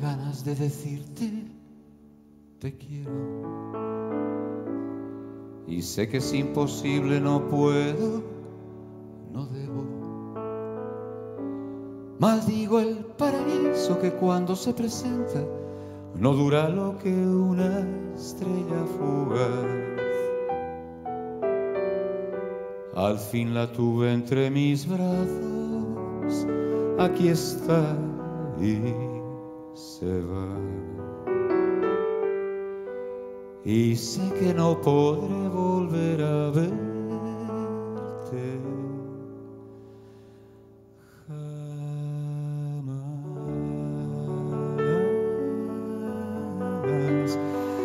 ganas de decirte te quiero. Y sé que es imposible, no puedo, no debo. Maldigo el paraíso que cuando se presenta no dura lo que una estrella fugaz. Al fin la tuve entre mis brazos, aquí está y se va. Y sé que no podré volver a verte jamás.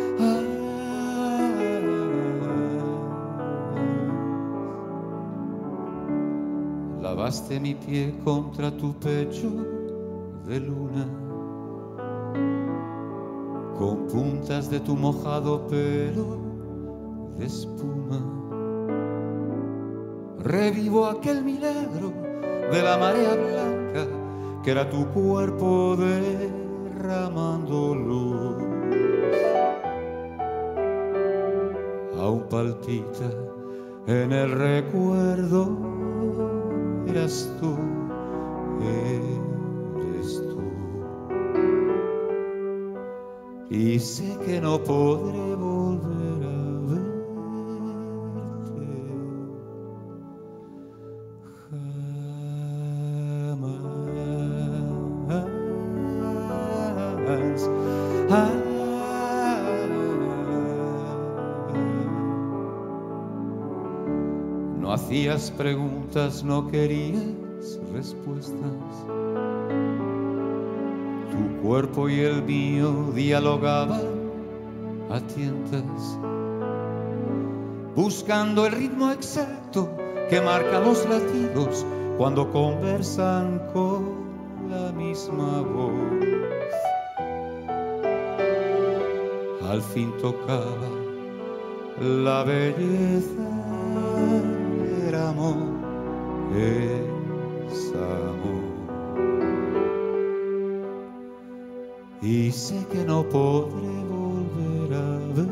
Lavaste mi pie contra tu pecho de luna, con puntas de tu mojado pelo de espuma. Revivo aquel milagro de la marea blanca que era tu cuerpo derramando luz. Aún palpita en el recuerdo, eras tú, eres tú. Y sé que no podré volver a verte jamás. No hacías preguntas, no querías respuestas. Tu cuerpo y el mío dialogaban a tientas, buscando el ritmo exacto que marca los latidos cuando conversan con la misma voz. Al fin tocaba la belleza, era amor, es amor. Y sé que no podré volver a verte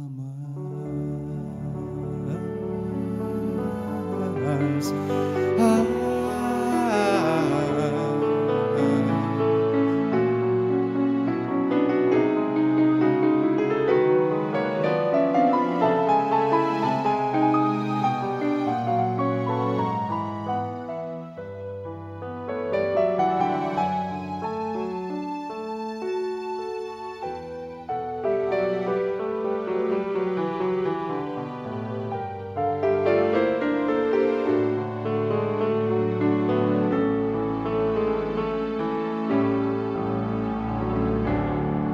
jamás.